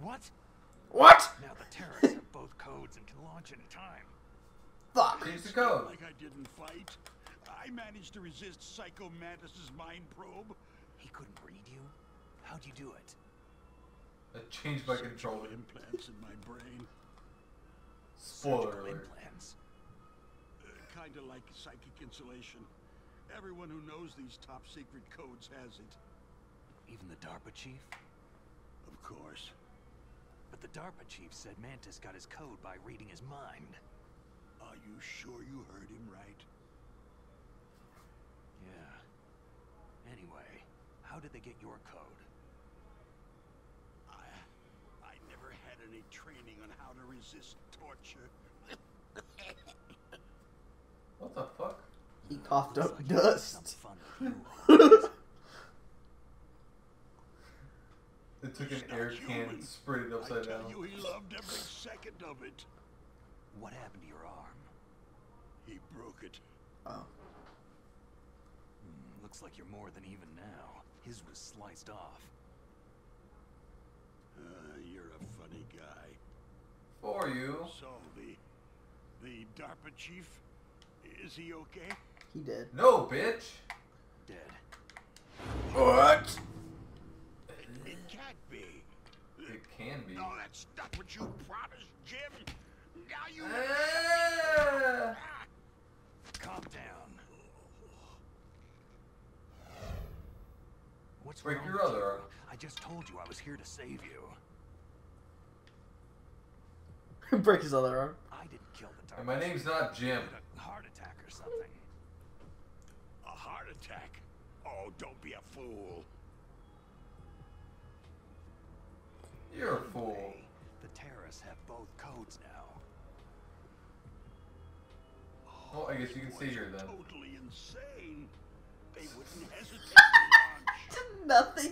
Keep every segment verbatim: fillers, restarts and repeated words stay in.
What? What? Now the terrorists have both codes and can launch any time. Fuck. Change the code. Like I didn't fight. I managed to resist Psycho Mantis's mind probe. He couldn't read you? How'd you do it? I changed my controller. Implants in my brain. Spoiler Surgical alert. implants. Uh, Kinda like psychic insulation. Everyone who knows these top secret codes has it. Even the DARPA chief? Of course. But the DARPA chief said Mantis got his code by reading his mind. Are you sure you heard him right? Yeah. Anyway, how did they get your code? I... I never had any training on how to resist torture. What the fuck? He coughed Looks up like you had dust. some fun with you. They took an He's not air human. can, sprayed it I upside tell down. you, he loved every second of it. What happened to your arm? He broke it. Oh. Hmm, looks like you're more than even now. His was sliced off. Uh, you're a funny guy. For you. So, the... the DARPA chief, is he okay? He did. No, bitch. Dead. What? It can't be. It can be. No, that's not what you promised, Jim. Now you... Ah! Calm down. What's Break wrong your with other you? arm. I just told you I was here to save you. Break his other arm. I didn't kill the And DARPA my name's chief. not Jim. You had a heart attack or something. A heart attack? Oh, don't be a fool. You're a fool. Anyway, the terrorists have both codes now. Well, I guess you can stay here then. Totally insane. They wouldn't hesitate to launch. Nothing.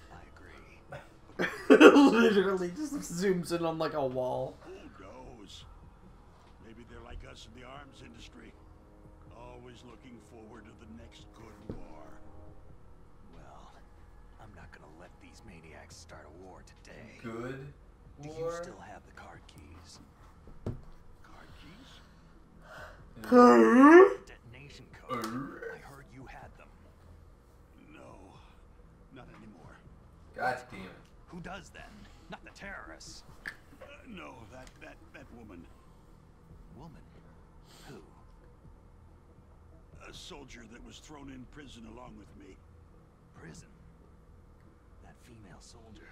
I agree. Literally just zooms in on like a wall. Who knows? Maybe they're like us in the arms industry. Always looking forward to the next good war. Well, I'm not gonna let these maniacs start a war today. Good. Do you War. still have the card keys? Card keys? The detonation code. Uh. I heard you had them. No, not anymore. God damn it. Who does then? Not the terrorists. Uh, no, that, that, that woman. Woman? Who? A soldier that was thrown in prison along with me. Prison? That female soldier.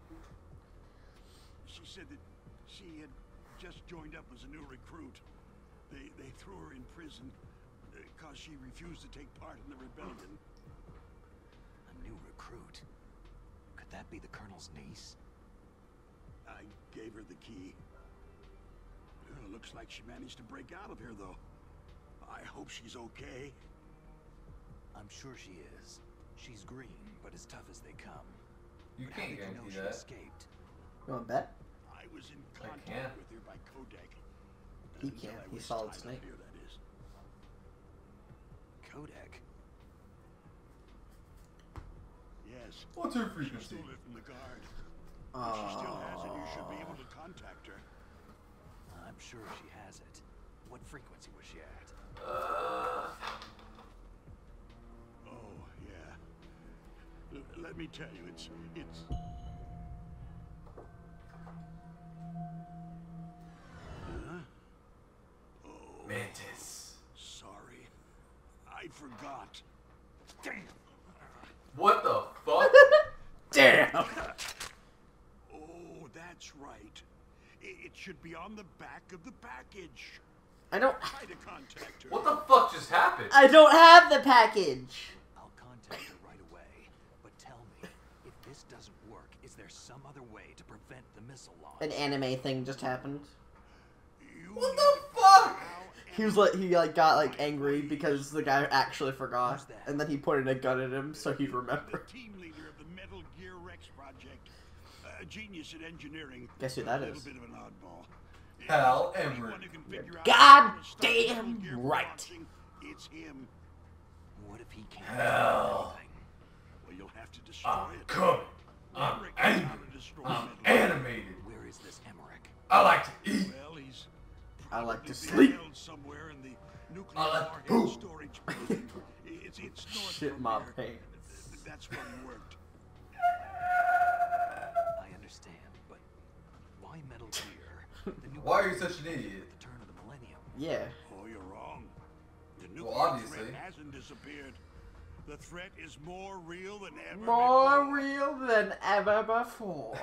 She said that she had just joined up as a new recruit. They, they threw her in prison because she refused to take part in the rebellion. A new recruit? Could that be the Colonel's niece? I gave her the key. Uh, looks like she managed to break out of here, though. I hope she's okay. I'm sure she is. She's green, but as tough as they come. You But how can't did you know guarantee she that. escaped? You want to bet? I was in I contact can't. with her by Kodak. He Until can't. I He's was Solid tied up Snake. Here, that is. Kodak? Yes. What's her She frequency? stole it from the guard. If she still has it, you should be able Oh. to contact her. I'm sure she has it. What frequency was she at? Uh, Oh, yeah. L- let me tell you, it's... it's... Huh? Oh, Mantis. sorry. I forgot. Damn! What the fuck? Damn. Oh, that's right. I- It should be on the back of the package. I don't. Try to contact her. What the fuck just happened? I don't have the package. I'll contact her right away. But tell me, if this doesn't work, is there some other way to prevent the missile launch? An anime thing just happened. You What need the to fuck? figure out He was like, he like got like angry because the guy actually forgot, Who's that? and then he pointed a gun at him so he'd the remember. team leader of the Metal Gear Rex project. A genius at engineering. Guess who but that a little is? bit of an oddball. Hal Anyone Emery. who can figure out God how to stop damn Metal Gear from right. launching, It's him. What if he can't Hell. do anything? Well, you'll have to destroy I'm it. coming. I'm Emmerich angry. knows how to destroy I'm metal. animated. Where is this Emmerich? I like to eat. Well, he's I like to probably sleep. held somewhere in the nuclear I like to warhead poop. storage building. It's, it's north Shit from my here. pants. That's where he worked. I understand, but why Metal Gear? The new Why are you such an idiot? at the turn of the millennium. Yeah. Oh, you're wrong. The nuclear Well, obviously. threat hasn't disappeared. The threat is more real than ever More before. real than ever before.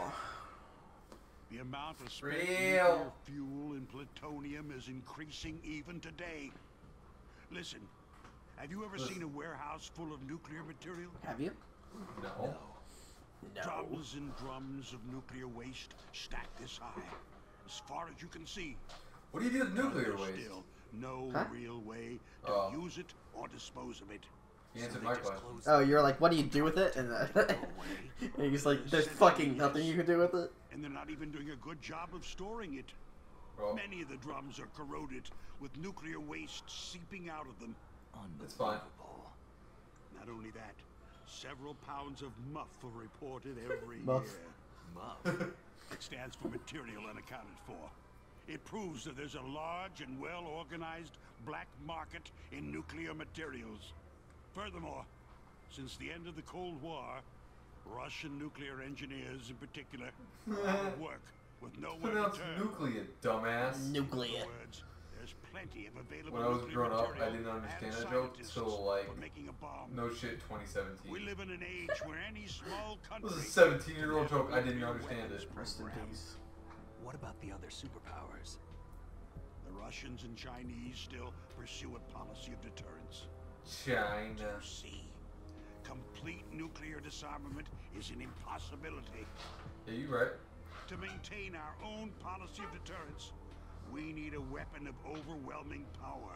The amount of spent Real. nuclear fuel and plutonium is increasing even today. Listen, have you ever Listen. seen a warehouse full of nuclear material? Have you? No. No. Drums and drums of nuclear waste stacked this high, as far as you can see. What do you do with nuclear There's waste? Still no Huh? real way to Oh. use it or dispose of it. You So answered they my just question. closed Oh, the you're like, what do you do with it? And, uh, door away. and he's like, there's fucking nothing you can do with it. And they're not even doing a good job of storing it. Bro, Many of the drums are corroded, with nuclear waste seeping out of them. it's fine. Unbelievable. Not only that, several pounds of muff are reported every Muff. year. Muff. It stands for material unaccounted for. It proves that there's a large and well-organized black market in nuclear materials. Furthermore, since the end of the Cold War, Russian nuclear engineers in particular are out of work with nowhere to Pronounce turn. nuclear, dumbass. In Nuclear. other words, there's plenty of available When I was nuclear growing up, I material didn't understand and that joke scientists till, like, for making a bomb. No shit, twenty seventeen. We live in an age where any small It country was a seventeen year old can have joke, I didn't nuclear understand weapons it. Rest in program. peace. What about the other superpowers? The Russians and Chinese still pursue a policy of deterrence. China. You see, complete nuclear disarmament is an impossibility. Yeah, you right. To maintain our own policy of deterrence, we need a weapon of overwhelming power.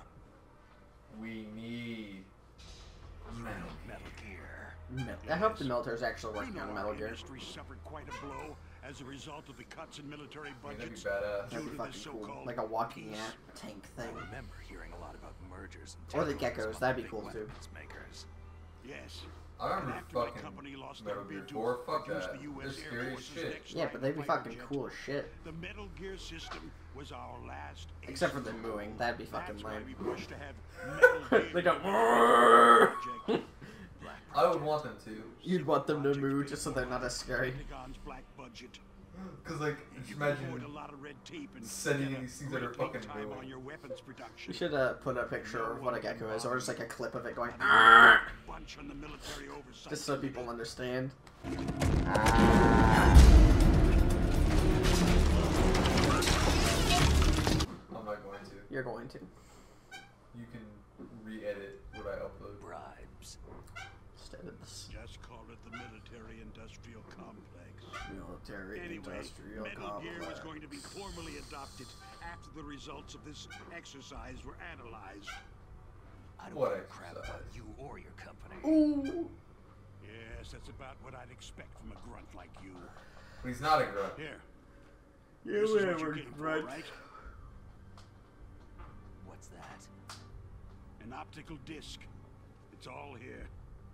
We need Metal Metal Gear. Mil- I hope the military's actually You working know on our Metal Gear. industry suffered quite a blow as a result of the cuts in military I mean, that'd be budgets. badass. That'd due be to the fucking cool. so-called Like a walking peace. at tank I thing. remember hearing a lot about mergers and Or the takeovers geckos, among that'd be big cool, too. weapons makers. Yes. I remember And after my fucking company lost their Metal Gear bid to four. Fuck produce that. the U They're S Air scary as Force's shit. next Yeah, but they'd be fighter fucking jet, cool as shit. The Metal Gear system was our last. Except for the ace. mooing, that'd be fucking That's why lame. we pushed to have Metal They Gear go. project. Black I would want them to. You'd want them to moo just so they're not as scary. Pentagon's black budget. Cause like, just You can avoid imagine a lot of red tape and sending get a these things that are great lead fucking time mooing. on your weapons production. We should uh, put a picture of what a gecko is, or just like a clip of it going, Not "Arr!" even a bunch on the military oversight just so people understand. I'm not going to. You're going to. You can re-edit what I upload. bribes. Instead of this Just call it the military-industrial complex. military Anyway, industrial Metal Gear was complex. going to be formally adopted after the results of this exercise were analyzed. I don't What give a crap about exercise? you or your company. Ooh. Yes, that's about what I'd expect from a grunt like you. But he's not a grunt. Here, You this is what ever you came for, grunt? right? What's that? An optical disc. It's all here.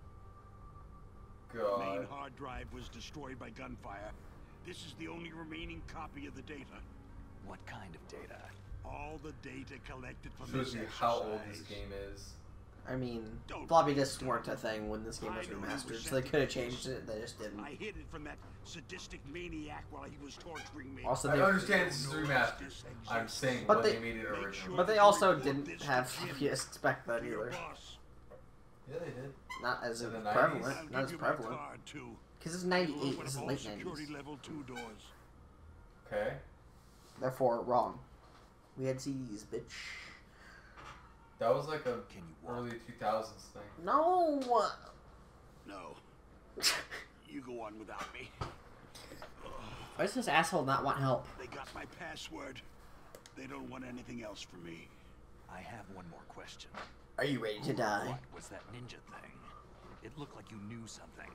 God. Main hard drive was destroyed by gunfire. This is the only remaining copy of the data. What kind of data? All the data collected from Shows this you exercise. how old this game is. I mean, Don't- floppy disks weren't a thing when this game I was know you were remastered, so sent they to could have this. changed it. They just didn't. I hid it from that sadistic maniac while he was torturing me. Also, I they, understand this is remastered. I'm saying But when they- they made it Make original. sure but they that you also report didn't this to have Jim, F P S back then your either. boss. Yeah, they did. Not as In the prevalent. I'll Not give as you my prevalent. card, too. Because it's You'll ninety-eight. open This is up all late security nineties. level two doors. Okay. Therefore, wrong. We had C Ds, bitch. That was like a Can you walk? early two thousands thing. No. No. You go on without me. Why does this asshole not want help? They got my password. They don't want anything else from me. I have one more question. Are you ready to Who or die? What was that ninja thing? It looked like you knew something.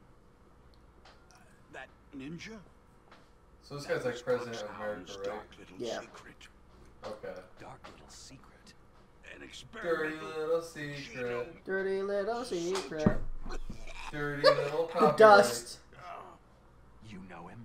That ninja? So this That guy's like was president of Foxhound's America, right? dark little Yeah. secret. Okay. Dark little secret. An Dirty experimental little secret. Dirty little secret. Dirty little copyright. Dust. Oh, know him?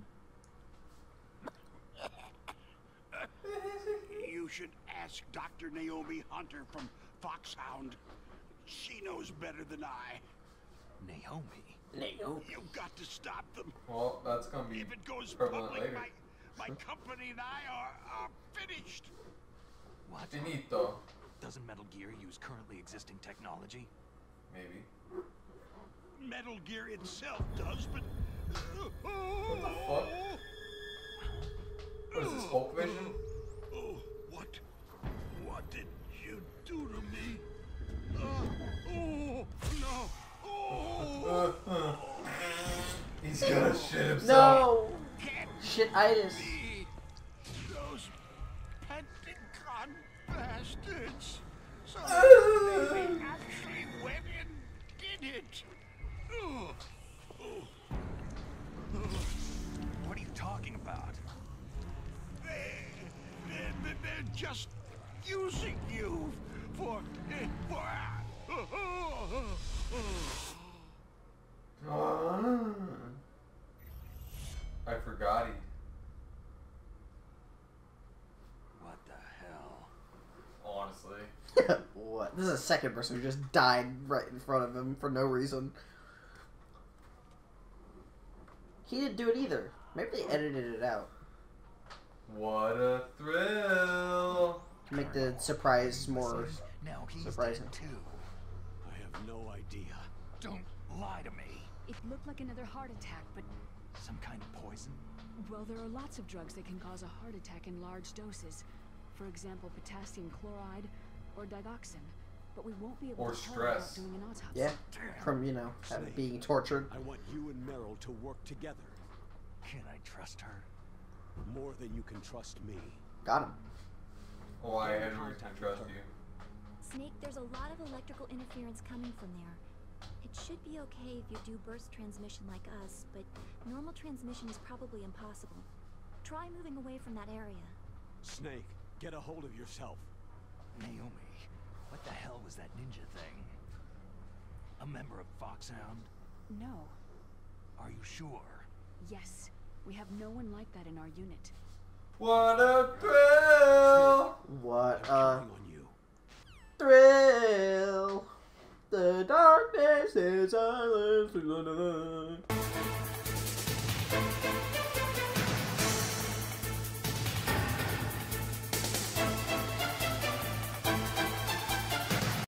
You should ask Doctor Naomi Hunter from Foxhound. She knows better than I. Naomi? Naomi. You've got to stop them. Well, that's gonna be If it goes prevalent public, later. my, my company and I are, are finished. What? Finito. Doesn't Metal Gear use currently existing technology? Maybe. Metal Gear itself does, but... What the fuck? What is this, Hulk Vision? Oh, what? What did you do to me? Uh, oh, no. Oh. Uh, uh. He's gonna shit himself. No! Can't Shit-itis. be. Those Pentagon bastards. So they actually went and did it. Oh. Oh. Oh. What are you talking about? They, they're, they're, they're just using you for, for, I forgot he. What the hell? Honestly. What? This is the second person who just died right in front of him for no reason. He didn't do it either. Maybe they edited it out What a thrill! to make the surprise more Now he's surprising. dead too. I have no idea. Don't lie to me. It looked like another heart attack, but, Some kind of poison? well, there are lots of drugs that can cause a heart attack in large doses. For example, potassium chloride or digoxin. But we won't be able Or to tell without stress. doing an autopsy. Yeah, from, you know, having- being tortured. I want you and Meryl to work together. Can I trust her? More than you can trust me. Got him. Oh, I had reason to trust you. Snake, there's a lot of electrical interference coming from there. It should be okay if you do burst transmission like us, but normal transmission is probably impossible. Try moving away from that area. Snake, get a hold of yourself. Naomi, what the hell was that ninja thing? A member of Foxhound? No. Are you sure? Yes. We have no one like that in our unit. What a thrill! What I'm a counting on you. thrill! The darkness is silence.